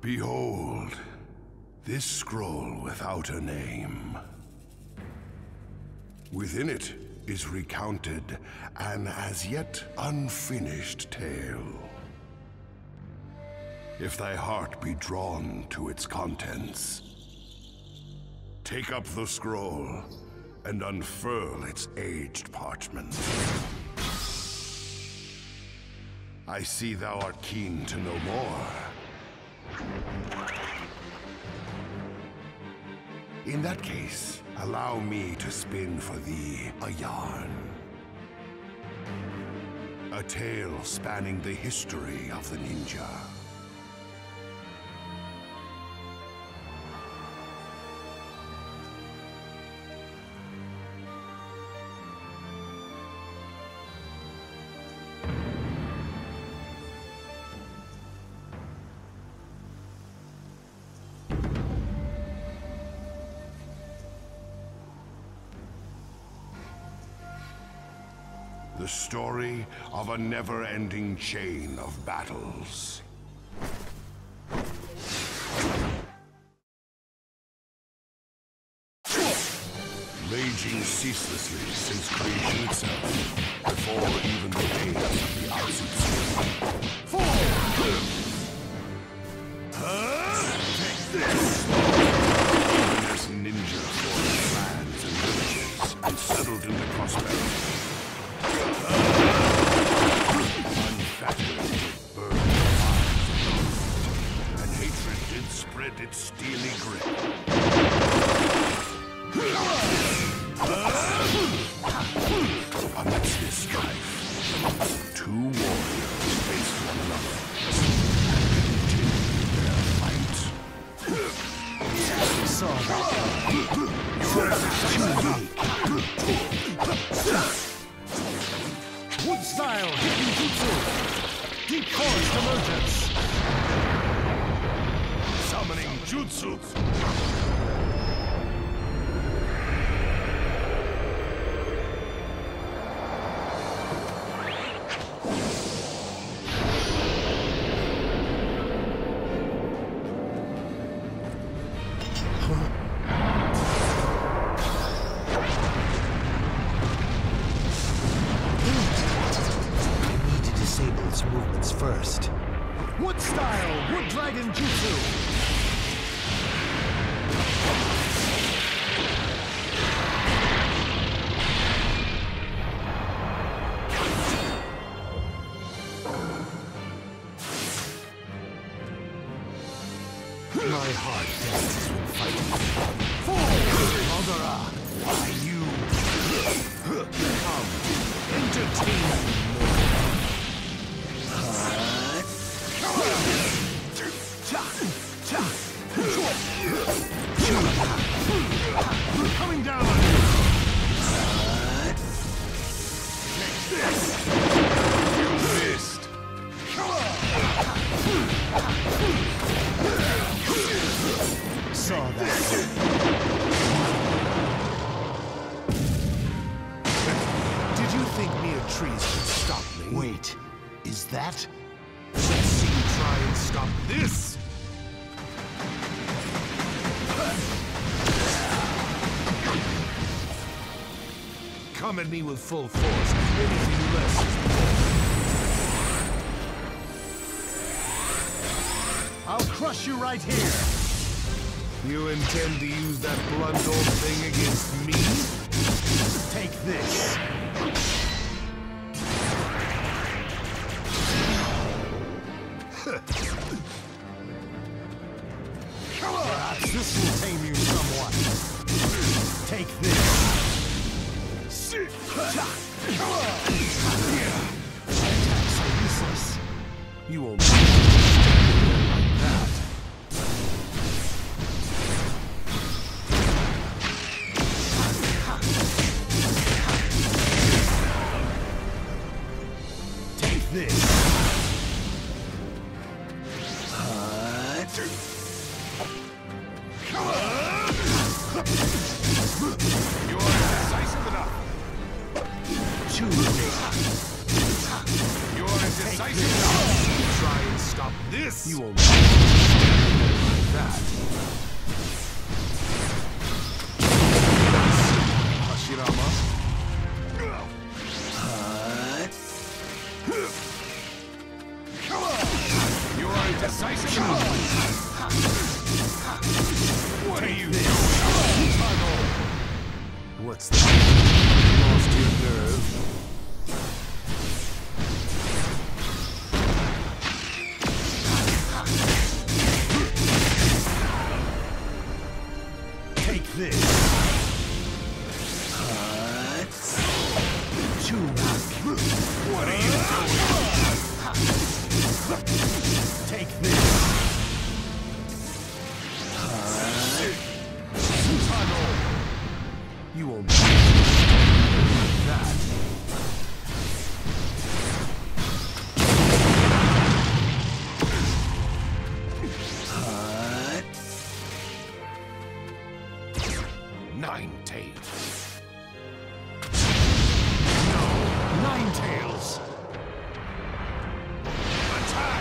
Behold, this scroll without a name. Within it is recounted an as yet unfinished tale. If thy heart be drawn to its contents, take up the scroll and unfurl its aged parchment. I see thou art keen to know more. In that case, allow me to spin for thee a yarn. A tale spanning the history of the ninja. The story of a never-ending chain of battles. Raging ceaselessly since creation itself, before even the days of the Outsuit. Take this! Even as ninja formed clans and villages and settled into prosperity. Unfettered with burning fires, and hatred did spread its steely grip. Amidst this strife, two warriors faced one another and continued their fight. Saw that. Wood style hidden jutsu. Deep forest emergence. Summoning jutsu. Movements first. Wood style, wood dragon jutsu. My heart dances with fighting. Madara, why you come entertain me. Coming down on you! Take this! You missed! Saw that. Did you think mere trees could stop me? Wait, is that? Let's see you try and stop this! Come at me with full force. Anything less is poor. I'll crush you right here. You intend to use that blunt old thing against me? Take this. Perhaps this will tame you somewhat. Take this. Attacks are useless. You won't like that. Take this. You're decisive enough. You're indecisive enough. Try and stop this. You won't. that. Hashirama. Come on! You are indecisive. What are you doing? What's that? Lost your nerve? Take this. What are you doing? Take this. Susano. You won't that. Nine tails. Nine tails. Attack!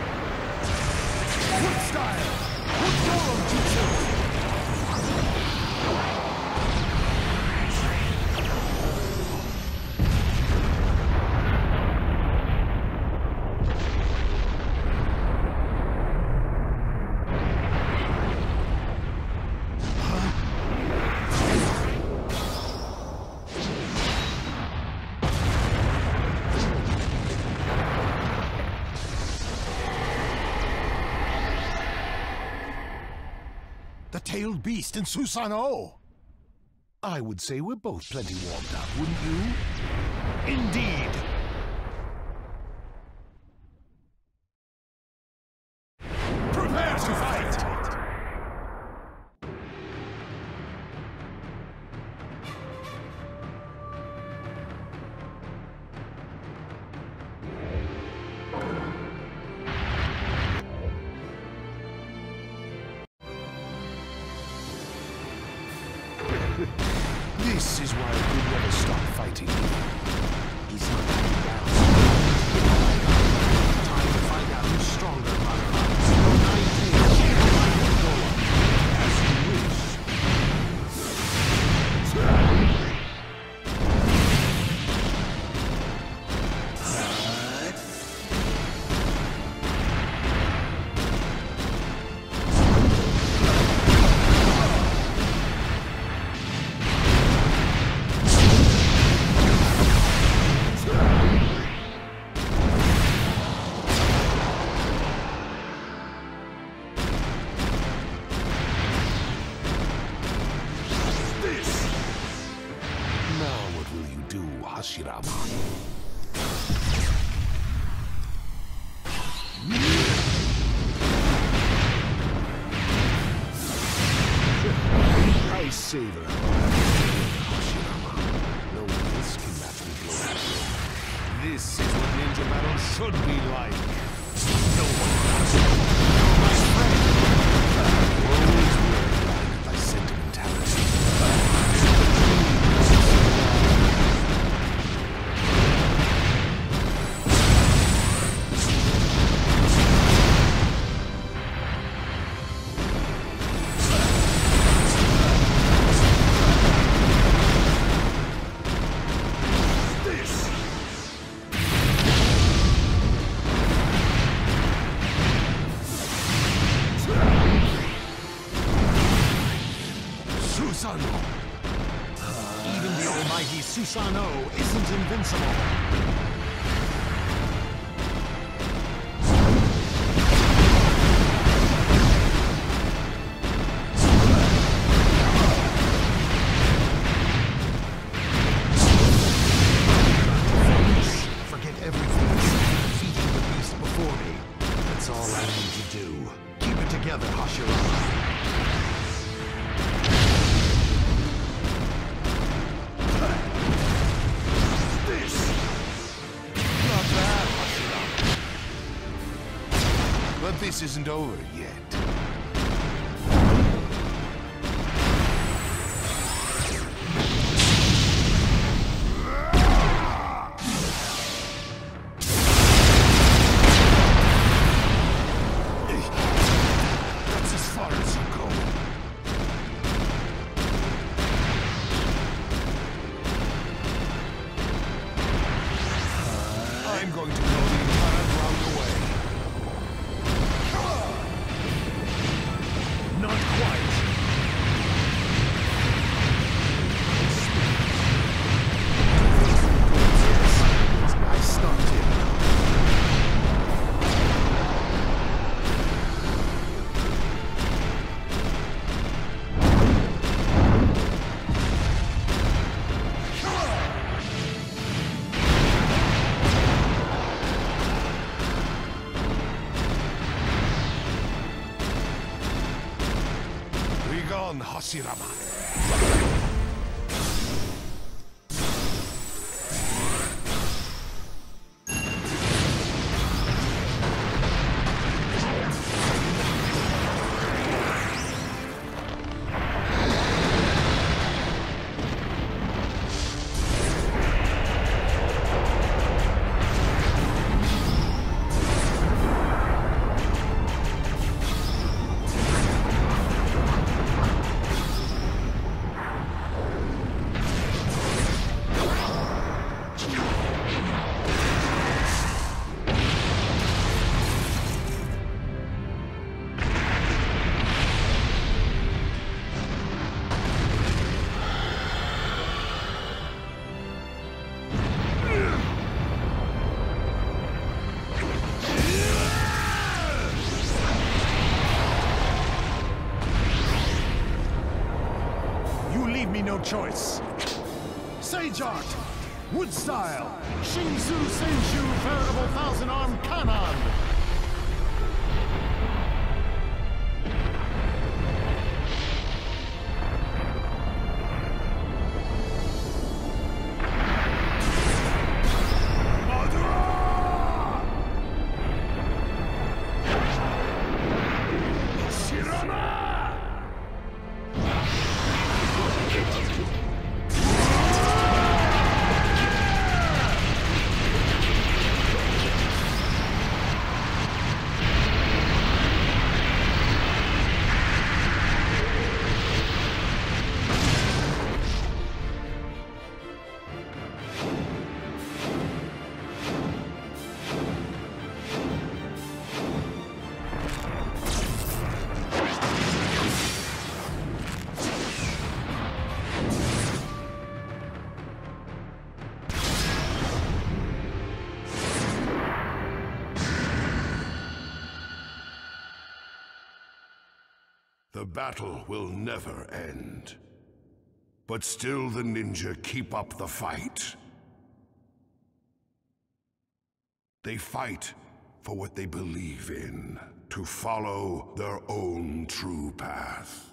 What style? What Goro Jutsu? The tailed beast in Susano! I would say we're both plenty warmed up, wouldn't you? Indeed! Prepare to fight! This is why we never stop fighting. He's not coming down. Time to find out who's stronger, Madara. As you wish. Hashirama. I savor Hashirama. No one else can match me blow. This is what ninja battle should be like. No one else. My friend. Always worried blinded by sentimentality. Susano! Even the almighty Susano isn't invincible! Forget everything except defeating the beast before me. That's all I need to do. Keep it together, Hashirama. But this isn't over yet. That's as far I'm going to go the entire round away. Not quite. I stumped him. Begone, Hashirama. Leave me no choice. Sage Art, Wood Style, Shinsu Senju Veritable Thousand-Arm Kanon. The battle will never end. But still the ninja keep up the fight. They fight for what they believe in, to follow their own true path.